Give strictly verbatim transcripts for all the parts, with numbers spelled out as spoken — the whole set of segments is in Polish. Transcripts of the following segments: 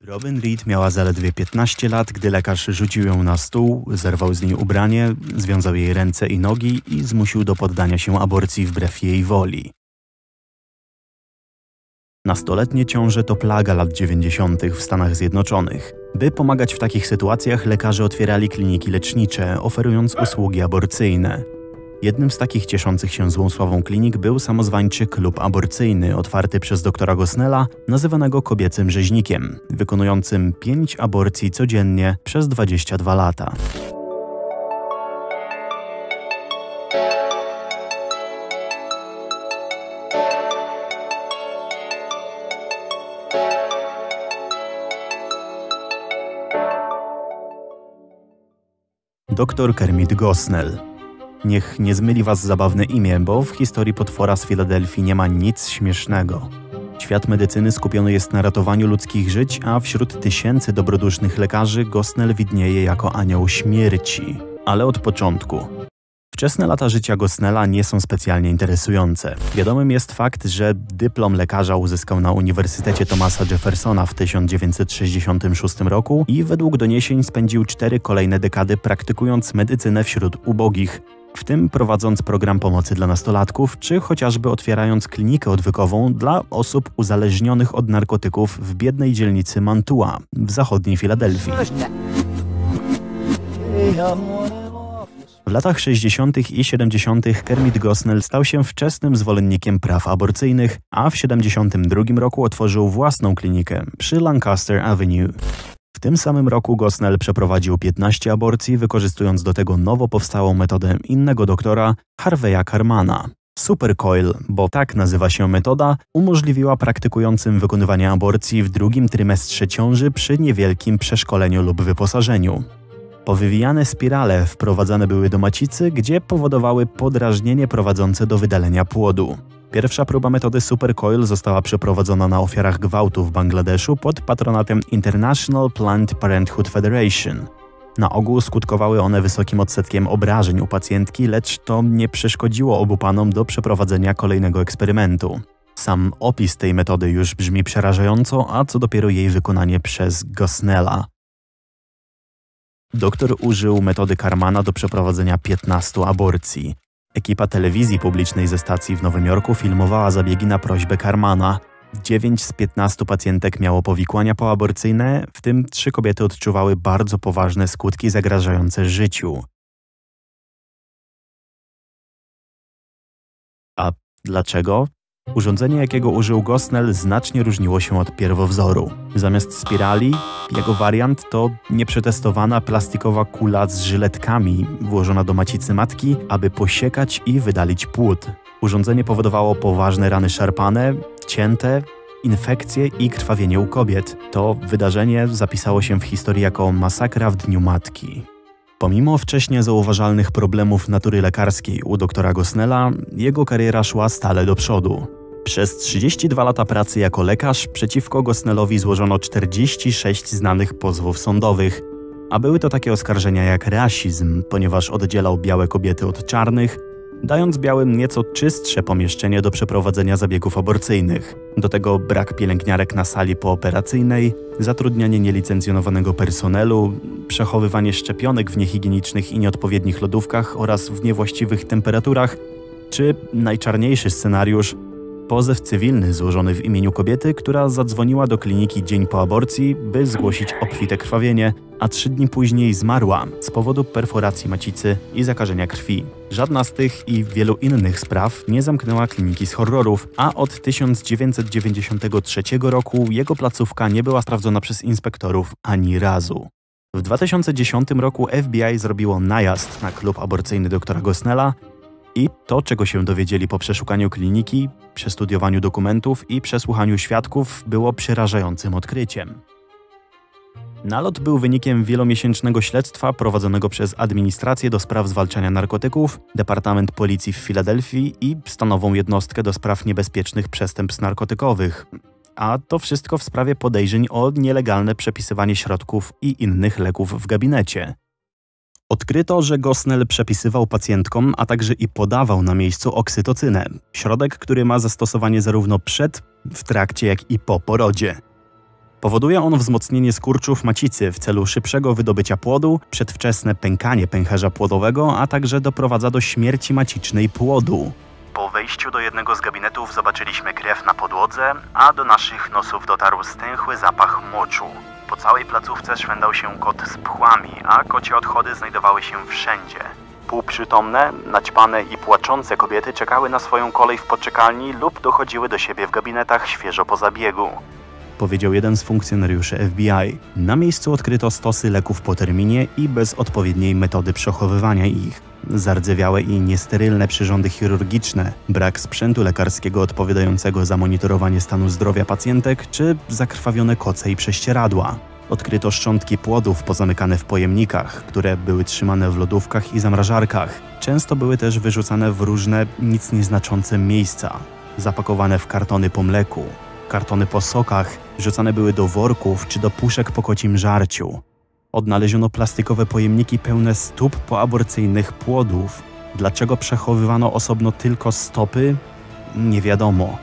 Robin Reed miała zaledwie piętnaście lat, gdy lekarz rzucił ją na stół, zerwał z niej ubranie, związał jej ręce i nogi i zmusił do poddania się aborcji wbrew jej woli. Nastoletnie ciąże to plaga lat dziewięćdziesiątych w Stanach Zjednoczonych. By pomagać w takich sytuacjach, lekarze otwierali kliniki lecznicze, oferując usługi aborcyjne. Jednym z takich cieszących się złą sławą klinik był samozwańczy klub aborcyjny, otwarty przez doktora Gosnella, nazywanego kobiecym rzeźnikiem, wykonującym pięć aborcji codziennie przez dwadzieścia dwa lata. Doktor Kermit Gosnell. Niech nie zmyli was zabawne imię, bo w historii potwora z Filadelfii nie ma nic śmiesznego. Świat medycyny skupiony jest na ratowaniu ludzkich żyć, a wśród tysięcy dobrodusznych lekarzy Gosnell widnieje jako anioł śmierci. Ale od początku. Wczesne lata życia Gosnella nie są specjalnie interesujące. Wiadomym jest fakt, że dyplom lekarza uzyskał na Uniwersytecie Thomasa Jeffersona w tysiąc dziewięćset sześćdziesiątym szóstym roku i według doniesień spędził cztery kolejne dekady praktykując medycynę wśród ubogich, w tym prowadząc program pomocy dla nastolatków, czy chociażby otwierając klinikę odwykową dla osób uzależnionych od narkotyków w biednej dzielnicy Mantua w zachodniej Filadelfii. W latach sześćdziesiątych i siedemdziesiątych Kermit Gosnell stał się wczesnym zwolennikiem praw aborcyjnych, a w siedemdziesiątym drugim roku otworzył własną klinikę przy Lancaster Avenue. W tym samym roku Gosnell przeprowadził piętnaście aborcji, wykorzystując do tego nowo powstałą metodę innego doktora, Harveya Karmana. Supercoil, bo tak nazywa się metoda, umożliwiła praktykującym wykonywanie aborcji w drugim trymestrze ciąży przy niewielkim przeszkoleniu lub wyposażeniu. Powywijane spirale wprowadzane były do macicy, gdzie powodowały podrażnienie prowadzące do wydalenia płodu. Pierwsza próba metody Supercoil została przeprowadzona na ofiarach gwałtu w Bangladeszu pod patronatem International Planned Parenthood Federation. Na ogół skutkowały one wysokim odsetkiem obrażeń u pacjentki, lecz to nie przeszkodziło obu panom do przeprowadzenia kolejnego eksperymentu. Sam opis tej metody już brzmi przerażająco, a co dopiero jej wykonanie przez Gosnella. Doktor użył metody Karmana do przeprowadzenia piętnastu aborcji. Ekipa telewizji publicznej ze stacji w Nowym Jorku filmowała zabiegi na prośbę Karmana. Dziewięć z piętnastu pacjentek miało powikłania poaborcyjne, w tym trzy kobiety odczuwały bardzo poważne skutki zagrażające życiu. A dlaczego? Urządzenie, jakiego użył Gosnell, znacznie różniło się od pierwowzoru. Zamiast spirali, jego wariant to nieprzetestowana plastikowa kula z żyletkami włożona do macicy matki, aby posiekać i wydalić płód. Urządzenie powodowało poważne rany szarpane, cięte, infekcje i krwawienie u kobiet. To wydarzenie zapisało się w historii jako masakra w Dniu Matki. Pomimo wcześniej zauważalnych problemów natury lekarskiej u doktora Gosnella, jego kariera szła stale do przodu. Przez trzydzieści dwa lata pracy jako lekarz przeciwko Gosnellowi złożono czterdzieści sześć znanych pozwów sądowych, a były to takie oskarżenia jak rasizm, ponieważ oddzielał białe kobiety od czarnych, dając białym nieco czystsze pomieszczenie do przeprowadzenia zabiegów aborcyjnych. Do tego brak pielęgniarek na sali pooperacyjnej, zatrudnianie nielicencjonowanego personelu, przechowywanie szczepionek w niehigienicznych i nieodpowiednich lodówkach oraz w niewłaściwych temperaturach, czy najczarniejszy scenariusz, pozew cywilny złożony w imieniu kobiety, która zadzwoniła do kliniki dzień po aborcji, by zgłosić obfite krwawienie, a trzy dni później zmarła z powodu perforacji macicy i zakażenia krwi. Żadna z tych i wielu innych spraw nie zamknęła kliniki z horrorów, a od tysiąc dziewięćset dziewięćdziesiątego trzeciego roku jego placówka nie była sprawdzona przez inspektorów ani razu. W dwa tysiące dziesiątym roku F B I zrobiło najazd na klub aborcyjny doktora Gosnella i to, czego się dowiedzieli po przeszukaniu kliniki, przestudiowaniu dokumentów i przesłuchaniu świadków, było przerażającym odkryciem. Nalot był wynikiem wielomiesięcznego śledztwa prowadzonego przez Administrację do Spraw Zwalczania Narkotyków, Departament Policji w Filadelfii i Stanową Jednostkę do Spraw Niebezpiecznych Przestępstw Narkotykowych. A to wszystko w sprawie podejrzeń o nielegalne przepisywanie środków i innych leków w gabinecie. Odkryto, że Gosnell przepisywał pacjentkom, a także i podawał na miejscu oksytocynę, środek, który ma zastosowanie zarówno przed, w trakcie, jak i po porodzie. Powoduje on wzmocnienie skurczów macicy w celu szybszego wydobycia płodu, przedwczesne pękanie pęcherza płodowego, a także doprowadza do śmierci macicznej płodu. Po wejściu do jednego z gabinetów zobaczyliśmy krew na podłodze, a do naszych nosów dotarł stęchły zapach moczu. Po całej placówce szwendał się kot z pchłami, a kocie odchody znajdowały się wszędzie. Półprzytomne, naćpane i płaczące kobiety czekały na swoją kolej w poczekalni lub dochodziły do siebie w gabinetach świeżo po zabiegu, powiedział jeden z funkcjonariuszy F B I. Na miejscu odkryto stosy leków po terminie i bez odpowiedniej metody przechowywania ich, zardzewiałe i niesterylne przyrządy chirurgiczne, brak sprzętu lekarskiego odpowiadającego za monitorowanie stanu zdrowia pacjentek czy zakrwawione koce i prześcieradła. Odkryto szczątki płodów pozamykane w pojemnikach, które były trzymane w lodówkach i zamrażarkach. Często były też wyrzucane w różne, nic nieznaczące miejsca, zapakowane w kartony po mleku, kartony po sokach, wrzucane były do worków czy do puszek po kocim żarciu. Odnaleziono plastikowe pojemniki pełne stóp poaborcyjnych płodów. Dlaczego przechowywano osobno tylko stopy? Nie wiadomo.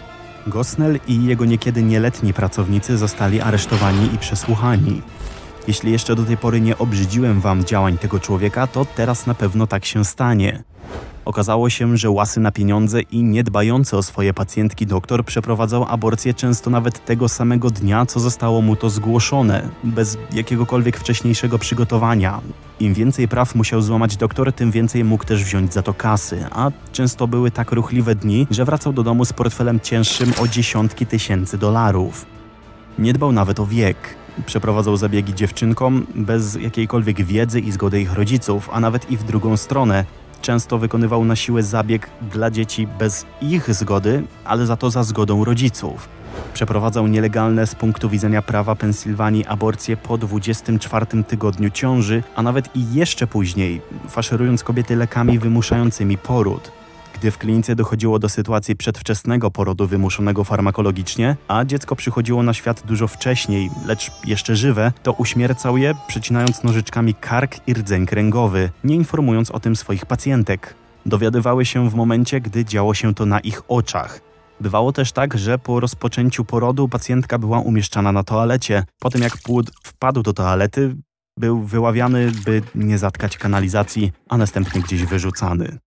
Gosnell i jego niekiedy nieletni pracownicy zostali aresztowani i przesłuchani. Jeśli jeszcze do tej pory nie obrzydziłem wam działań tego człowieka, to teraz na pewno tak się stanie. Okazało się, że łasy na pieniądze i niedbający o swoje pacjentki doktor przeprowadzał aborcję często nawet tego samego dnia, co zostało mu to zgłoszone, bez jakiegokolwiek wcześniejszego przygotowania. Im więcej praw musiał złamać doktor, tym więcej mógł też wziąć za to kasy, a często były tak ruchliwe dni, że wracał do domu z portfelem cięższym o dziesiątki tysięcy dolarów. Nie dbał nawet o wiek. Przeprowadzał zabiegi dziewczynkom bez jakiejkolwiek wiedzy i zgody ich rodziców, a nawet i w drugą stronę. Często wykonywał na siłę zabieg dla dzieci bez ich zgody, ale za to za zgodą rodziców. Przeprowadzał nielegalne z punktu widzenia prawa Pensylwanii aborcje po dwudziestym czwartym tygodniu ciąży, a nawet i jeszcze później, faszerując kobiety lekami wymuszającymi poród. Gdy w klinice dochodziło do sytuacji przedwczesnego porodu wymuszonego farmakologicznie, a dziecko przychodziło na świat dużo wcześniej, lecz jeszcze żywe, to uśmiercał je, przecinając nożyczkami kark i rdzeń kręgowy, nie informując o tym swoich pacjentek. Dowiadywały się w momencie, gdy działo się to na ich oczach. Bywało też tak, że po rozpoczęciu porodu pacjentka była umieszczana na toalecie. Po tym jak płód wpadł do toalety, był wyławiany, by nie zatkać kanalizacji, a następnie gdzieś wyrzucany.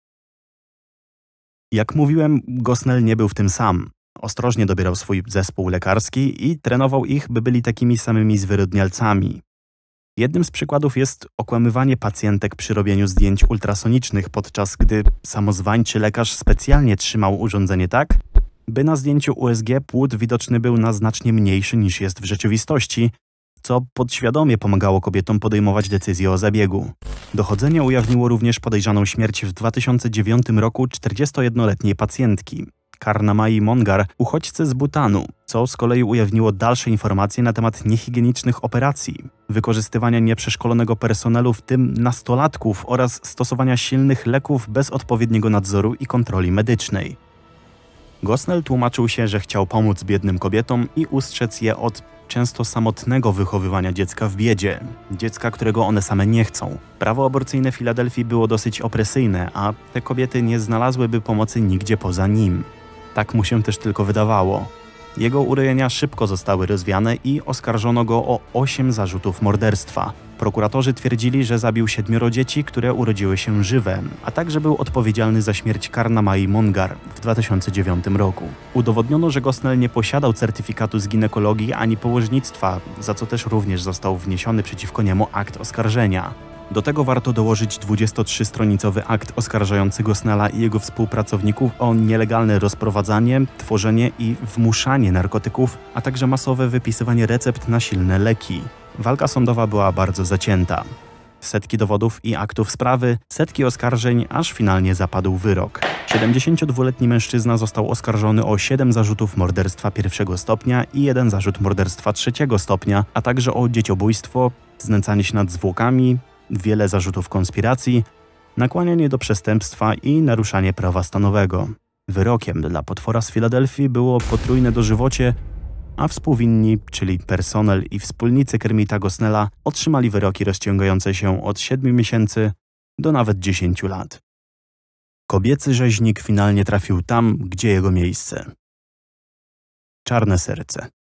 Jak mówiłem, Gosnell nie był w tym sam. Ostrożnie dobierał swój zespół lekarski i trenował ich, by byli takimi samymi zwyrodnialcami. Jednym z przykładów jest okłamywanie pacjentek przy robieniu zdjęć ultrasonicznych, podczas gdy samozwańczy lekarz specjalnie trzymał urządzenie tak, by na zdjęciu U S G płód widoczny był na znacznie mniejszy niż jest w rzeczywistości, co podświadomie pomagało kobietom podejmować decyzje o zabiegu. Dochodzenie ujawniło również podejrzaną śmierć w dwa tysiące dziewiątym roku czterdziestojednoletniej pacjentki, Karnamai Mongar, uchodźcy z Butanu, co z kolei ujawniło dalsze informacje na temat niehigienicznych operacji, wykorzystywania nieprzeszkolonego personelu, w tym nastolatków, oraz stosowania silnych leków bez odpowiedniego nadzoru i kontroli medycznej. Gosnell tłumaczył się, że chciał pomóc biednym kobietom i ustrzec je od często samotnego wychowywania dziecka w biedzie, dziecka, którego one same nie chcą. Prawo aborcyjne Filadelfii było dosyć opresyjne, a te kobiety nie znalazłyby pomocy nigdzie poza nim. Tak mu się też tylko wydawało. Jego urojenia szybko zostały rozwiane i oskarżono go o osiem zarzutów morderstwa. Prokuratorzy twierdzili, że zabił siedmioro dzieci, które urodziły się żywe, a także był odpowiedzialny za śmierć Karnamai Mongar w dwa tysiące dziewiątym roku. Udowodniono, że Gosnell nie posiadał certyfikatu z ginekologii ani położnictwa, za co też również został wniesiony przeciwko niemu akt oskarżenia. Do tego warto dołożyć dwudziestotrzystronicowy akt oskarżający Gosnella i jego współpracowników o nielegalne rozprowadzanie, tworzenie i wmuszanie narkotyków, a także masowe wypisywanie recept na silne leki. Walka sądowa była bardzo zacięta. Setki dowodów i aktów sprawy, setki oskarżeń, aż finalnie zapadł wyrok. siedemdziesięciodwuletni mężczyzna został oskarżony o siedem zarzutów morderstwa pierwszego stopnia i jeden zarzut morderstwa trzeciego stopnia, a także o dzieciobójstwo, znęcanie się nad zwłokami, wiele zarzutów konspiracji, nakłanianie do przestępstwa i naruszanie prawa stanowego. Wyrokiem dla potwora z Filadelfii było potrójne dożywocie, a współwinni, czyli personel i wspólnicy Kermita Gosnella, otrzymali wyroki rozciągające się od siedmiu miesięcy do nawet dziesięciu lat. Kobiecy rzeźnik finalnie trafił tam, gdzie jego miejsce. Czarne serce.